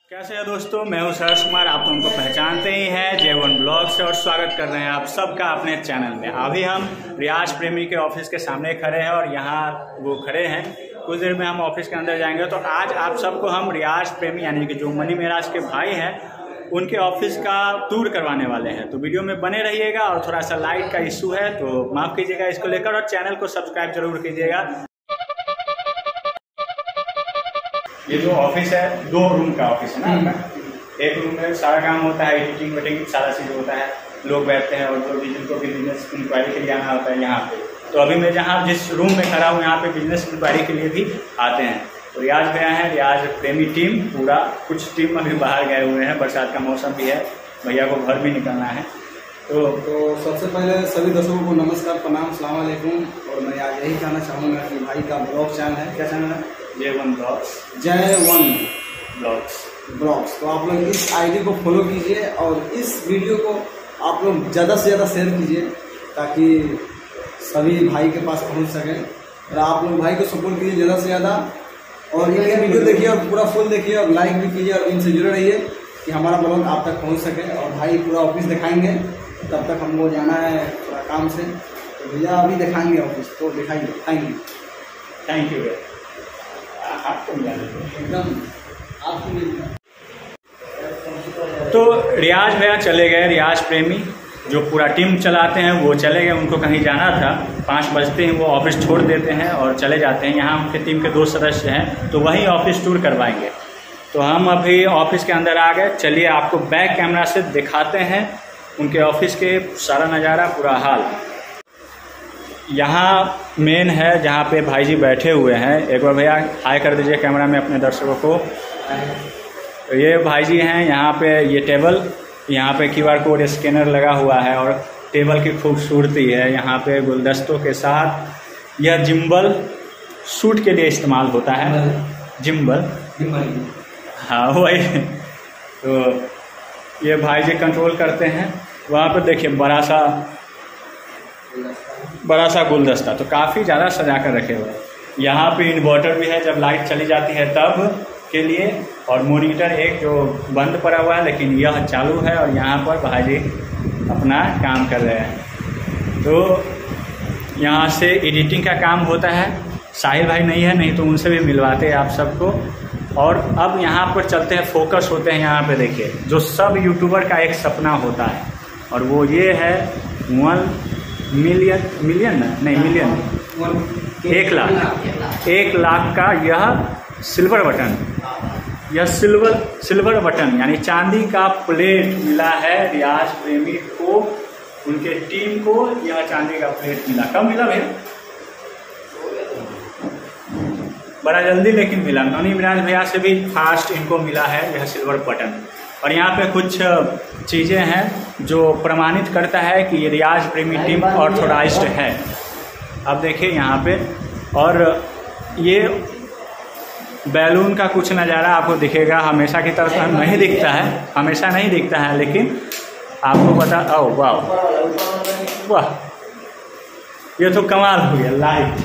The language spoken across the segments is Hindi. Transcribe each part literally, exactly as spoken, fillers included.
कैसे हैं दोस्तों, मैं हूं सहर्ष कुमार। आप तो उनको पहचानते ही हैं जे वन ब्लॉग से, और स्वागत कर रहे हैं आप सबका अपने चैनल में। अभी हम रियाज प्रेमी के ऑफिस के सामने खड़े हैं और यहाँ वो खड़े हैं। कुछ देर में हम ऑफिस के अंदर जाएंगे। तो आज आप सबको हम रियाज प्रेमी यानी कि जो मनी मेराज के भाई हैं उनके ऑफिस का टूर करवाने वाले हैं। तो वीडियो में बने रहिएगा। और थोड़ा सा लाइट का इशू है तो माफ़ कीजिएगा इसको लेकर, और चैनल को सब्सक्राइब जरूर कीजिएगा। ये जो ऑफिस है दो रूम का ऑफिस है ना। एक रूम में सारा काम होता है, एडिटिंग वेटिंग सारा चीज़ होता है, लोग बैठते हैं, और जो भी जिनको भी बिजनेस इंक्वायरी के लिए आना होता है यहाँ पे। तो अभी मैं जहाँ जिस रूम में खड़ा हूँ यहाँ पे बिजनेस इंक्वायरी के लिए भी आते हैं। तो रियाज भैया हैं, रियाज प्रेमी टीम पूरा। कुछ टीम अभी बाहर गए हुए हैं, बरसात का मौसम भी है, भैया को घर भी निकलना है। तो तो सबसे पहले सभी दर्शकों को नमस्कार, प्रणाम, अस्सलाम वालेकुम। और मैं आज यही कहना चाहूँगा कि भाई का ब्लॉग चैनल है, क्या चैनल है? J one blogs. J one blogs blogs. तो आप लोग इस आईडी को फॉलो कीजिए और इस वीडियो को आप लोग ज़्यादा से ज़्यादा शेयर कीजिए ताकि सभी भाई के पास पहुंच सके। और आप लोग भाई को सपोर्ट कीजिए ज़्यादा से ज़्यादा, और ये वीडियो देखिए और पूरा फुल देखिए और लाइक भी कीजिए, और इनसे जुड़े रहिए कि हमारा ब्लॉग आप तक पहुँच सके। और भाई पूरा ऑफिस दिखाएंगे, तब तक हमको जाना है थोड़ा काम से। तो भैया अभी दिखाएंगे ऑफिस, तो दिखाइए। थैंक यू थैंक यू भैया, आपको मिला एकदम आपको मिल। तो रियाज भैया चले गए, रियाज प्रेमी जो पूरा टीम चलाते हैं वो चले गए। उनको कहीं जाना था, पाँच बजते हैं वो ऑफिस छोड़ देते हैं और चले जाते हैं। यहाँ उनके टीम के दो सदस्य हैं तो वहीं ऑफिस टूर करवाएंगे। तो हम अभी ऑफिस के अंदर आ गए। चलिए आपको बैक कैमरा से दिखाते हैं उनके ऑफिस के सारा नज़ारा, पूरा हाल। यहाँ मेन है जहाँ पे भाई जी बैठे हुए हैं। एक बार भैया हाई कर दीजिए कैमरा में अपने दर्शकों को। तो ये भाई जी हैं। यहाँ पे ये टेबल, यहाँ पे क्यू आर कोड स्कैनर लगा हुआ है, और टेबल की खूबसूरती है यहाँ पे गुलदस्तों के साथ। यह जिम्बल शूट के लिए इस्तेमाल होता है, जिम्बल। हाँ वही। तो ये भाई जी कंट्रोल करते हैं। वहाँ पर देखिए बड़ा सा बड़ा सा गुलदस्ता, तो काफ़ी ज़्यादा सजा कर रखे हुए हैं। यहाँ पे इन्वर्टर भी है जब लाइट चली जाती है तब के लिए, और मॉनिटर एक जो बंद पड़ा हुआ है लेकिन यह चालू है, और यहाँ पर भाई जी अपना काम कर रहे हैं। तो यहाँ से एडिटिंग का काम होता है। साहिल भाई नहीं है, नहीं तो उनसे भी मिलवाते हैं आप सबको। और अब यहाँ पर चलते हैं, फोकस होते हैं यहाँ पे। देखिए जो सब यूट्यूबर का एक सपना होता है, और वो ये है वन मिलियन मिलियन नहीं मिलियन एक लाख एक लाख का यह सिल्वर बटन। यह सिल्वर सिल्वर बटन यानी चांदी का प्लेट मिला है रियाज प्रेमी को, उनके टीम को। यह चांदी का प्लेट मिला। कब मिला भैया? बड़ा जल्दी लेकिन मिला। मनी मेराज भैया से भी फास्ट इनको मिला है यह सिल्वर बटन। और यहाँ पे कुछ चीज़ें हैं जो प्रमाणित करता है कि ये रियाज प्रेमी टीम ऑर्थोडाइज्ड है। अब देखिए यहाँ पे, और ये बैलून का कुछ नज़ारा आपको दिखेगा। हमेशा की तरह नहीं दिखता है, हमेशा नहीं दिखता है, लेकिन आपको पता। ओ वाह वाह, ये तो कमाल हो गया। लाइट,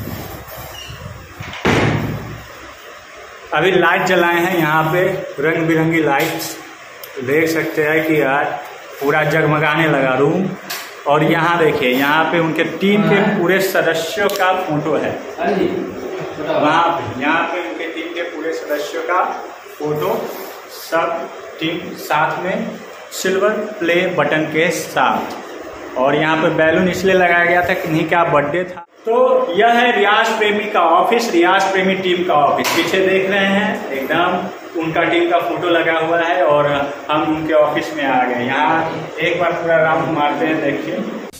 अभी लाइट जलाए हैं यहाँ पे, रंग बिरंगी लाइट्स देख सकते हैं कि यार पूरा जगमगाने लगा रूम। और यहाँ देखिए, यहाँ पे उनके टीम के पूरे सदस्यों का फोटो है वहाँ पे। यहाँ पे उनके टीम के पूरे सदस्यों का फोटो, सब टीम साथ में सिल्वर प्ले बटन के साथ। और यहाँ पे बैलून इसलिए लगाया गया था कि इन्हीं का बर्थडे था। तो यह है रियाज प्रेमी का ऑफिस, रियाज प्रेमी टीम का ऑफिस। पीछे देख रहे हैं एकदम उनका टीम का फोटो लगा हुआ है, और हम उनके ऑफिस में आ गए। यहाँ एक बार पूरा राउंड मारते हैं, देखिए।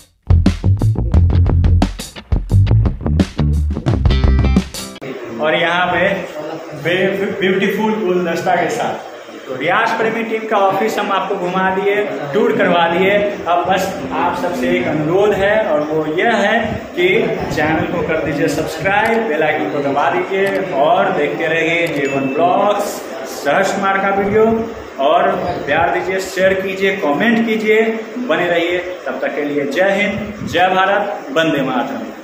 और यहाँ पे ब्यूटीफुल गुलदस्ता के साथ। तो रियाज प्रेमी टीम का ऑफिस हम आपको घुमा दिए, टूर करवा दिए। अब बस आप सबसे एक अनुरोध है, और वो यह है कि चैनल को कर दीजिए सब्सक्राइब, बेल आइकन को दबा दीजिए, और देखते रहिए जे वन ब्लॉग्स, सहर्ष कुमार का वीडियो। और प्यार दीजिए, शेयर कीजिए, कमेंट कीजिए, बने रहिए। तब तक के लिए जय हिंद, जय भारत, वंदे मातरम।